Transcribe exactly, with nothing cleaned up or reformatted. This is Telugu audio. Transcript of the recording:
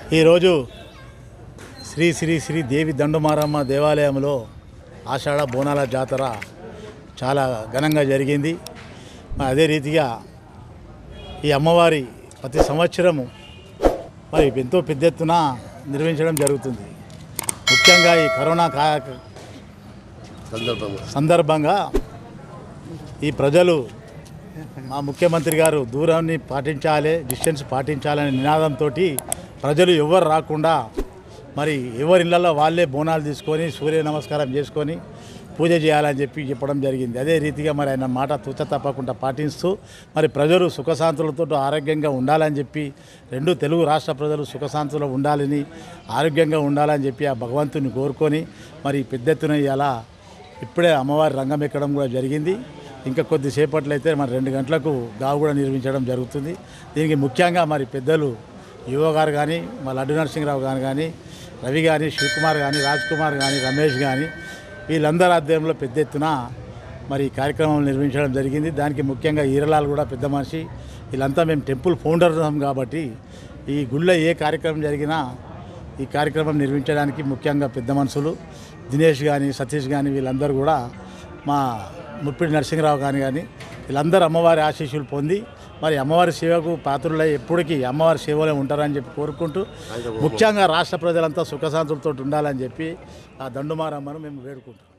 ఈరోజు శ్రీ శ్రీ శ్రీ దేవి దండుమారమ్మ దేవాలయంలో ఆషాఢ బోనాల జాతర చాలా ఘనంగా జరిగింది. అదే రీతిగా ఈ అమ్మవారి ప్రతి సంవత్సరము మరి ఎంతో పెద్ద ఎత్తున నిర్వహించడం జరుగుతుంది. ముఖ్యంగా ఈ కరోనా కా సందర్భంగా ఈ ప్రజలు మా ముఖ్యమంత్రి గారు దూరాన్ని పాటించాలి, డిస్టెన్స్ పాటించాలనే నినాదంతో ప్రజలు ఎవరు రాకుండా మరి ఎవరి ఇళ్లలో వాళ్ళే బోనాలు తీసుకొని సూర్య నమస్కారం చేసుకొని పూజ చేయాలని చెప్పి చెప్పడం జరిగింది. అదే రీతిగా మరి ఆయన మాట తూచ తప్పకుండా పాటిస్తూ మరి ప్రజలు సుఖశాంతులతో ఆరోగ్యంగా ఉండాలని చెప్పి, రెండు తెలుగు రాష్ట్ర ప్రజలు సుఖశాంతులు ఉండాలని ఆరోగ్యంగా ఉండాలని చెప్పి ఆ భగవంతుని కోరుకొని మరి పెద్ద ఎత్తున ఇలా ఇప్పుడే అమ్మవారి రంగం ఎక్కడం కూడా జరిగింది. ఇంకా కొద్దిసేపట్లో అయితే మరి రెండు గంటలకు గావు కూడా నిర్మించడం జరుగుతుంది. దీనికి ముఖ్యంగా మరి పెద్దలు యువ గారు కానీ, మా లడ్డు నరసింహరావు గారు కానీ, రవి కానీ, శివకుమార్ కానీ, రాజ్ కుమార్ కానీ, రమేష్ కానీ వీళ్ళందరి ఆధ్వర్యంలో పెద్ద ఎత్తున మరి కార్యక్రమం నిర్వహించడం జరిగింది. దానికి ముఖ్యంగా ఈరలాల్ కూడా పెద్ద మనిషి. వీళ్ళంతా మేము టెంపుల్ ఫౌండర్ కాబట్టి ఈ గుళ్ళో ఏ కార్యక్రమం జరిగినా ఈ కార్యక్రమం నిర్వహించడానికి ముఖ్యంగా పెద్ద మనుషులు దినేష్ కానీ, సతీష్ కానీ వీళ్ళందరూ కూడా మా ముప్పిడి నరసింహరావు కానీ కానీ వీళ్ళందరూ అమ్మవారి ఆశీస్సులు పొంది మరి అమ్మవారి సేవకు పాత్రులై ఎప్పటికీ అమ్మవారి సేవలో ఉంటారని చెప్పి కోరుకుంటూ ముఖ్యంగా రాష్ట్ర ప్రజలంతా సుఖశాంతులతో ఉండాలని చెప్పి ఆ దండుమారమ్మను మేము వేడుకుంటాం.